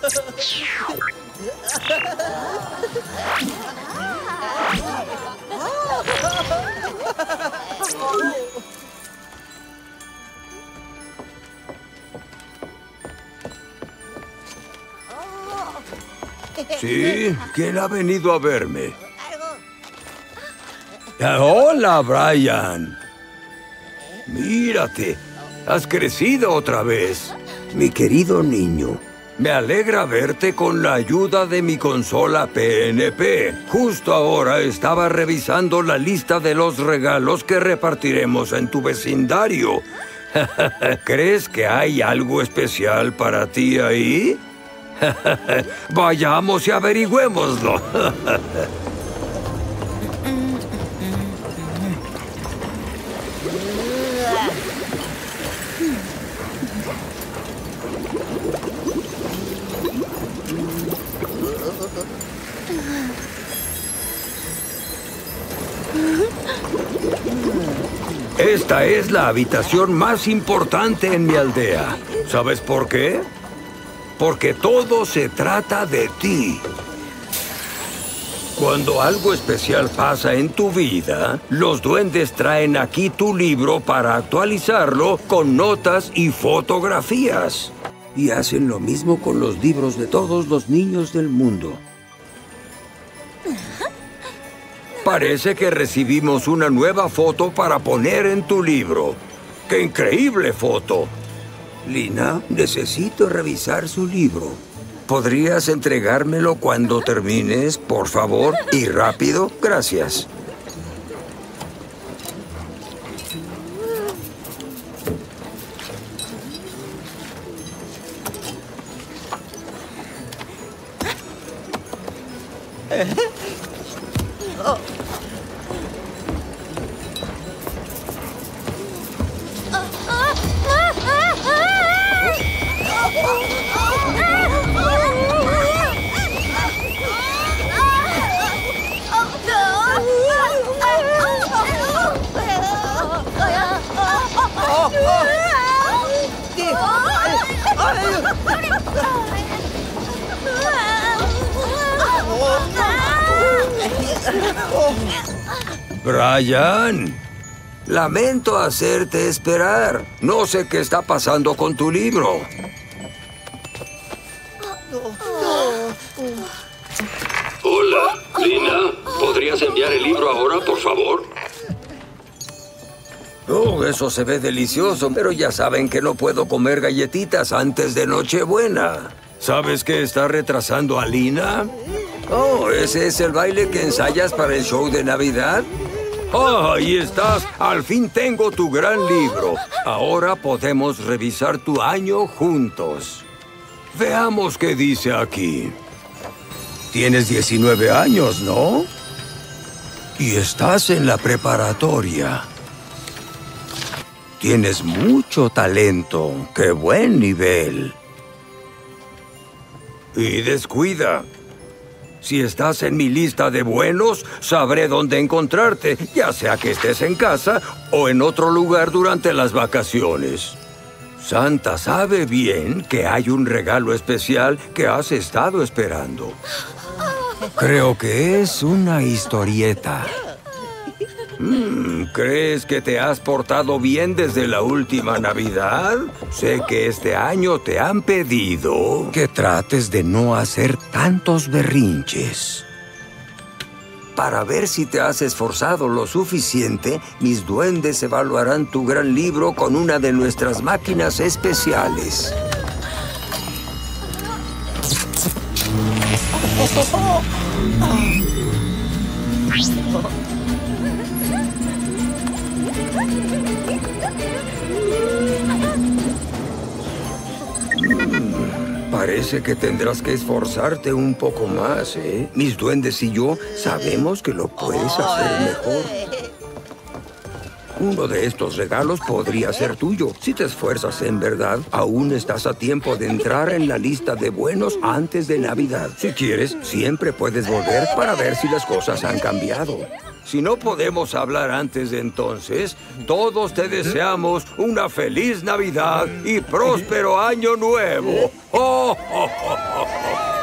Sí, ¿quién ha venido a verme? Hola, Brian. Mírate, has crecido otra vez. Mi querido niño, me alegra verte con la ayuda de mi consola PNP. Justo ahora estaba revisando la lista de los regalos que repartiremos en tu vecindario. ¿Crees que hay algo especial para ti ahí? Vayamos y averigüémoslo. Esta es la habitación más importante en mi aldea. ¿Sabes por qué? Porque todo se trata de ti. Cuando algo especial pasa en tu vida, los duendes traen aquí tu libro para actualizarlo con notas y fotografías. Y hacen lo mismo con los libros de todos los niños del mundo. Parece que recibimos una nueva foto para poner en tu libro. ¡Qué increíble foto! Lina, necesito revisar su libro. ¿Podrías entregármelo cuando termines, por favor? Y rápido, gracias. Brian, lamento hacerte esperar. No sé qué está pasando con tu libro. Hola, Lina. ¿Podrías enviar el libro ahora, por favor? Oh, eso se ve delicioso, pero ya saben que no puedo comer galletitas antes de Nochebuena. ¿Sabes qué está retrasando a Lina? Oh, ¿ese es el baile que ensayas para el show de Navidad? ¡Oh, ahí estás! Al fin tengo tu gran libro. Ahora podemos revisar tu año juntos. Veamos qué dice aquí. Tienes 19 años, ¿no? Y estás en la preparatoria. Tienes mucho talento. ¡Qué buen nivel! Y descuida. Si estás en mi lista de buenos, sabré dónde encontrarte, ya sea que estés en casa o en otro lugar durante las vacaciones. Santa sabe bien que hay un regalo especial que has estado esperando. Creo que es una historieta. ¿Crees que te has portado bien desde la última Navidad? Sé que este año te han pedido que trates de no hacer tantos berrinches. Para ver si te has esforzado lo suficiente, mis duendes evaluarán tu gran libro con una de nuestras máquinas especiales. Parece que tendrás que esforzarte un poco más, ¿eh? Mis duendes y yo sabemos que lo puedes hacer mejor. Uno de estos regalos podría ser tuyo. Si te esfuerzas en verdad, aún estás a tiempo de entrar en la lista de buenos antes de Navidad. Si quieres, siempre puedes volver para ver si las cosas han cambiado. Si no podemos hablar antes de entonces, todos te deseamos una feliz Navidad y próspero Año Nuevo. ¡Oh, oh, oh, oh, oh!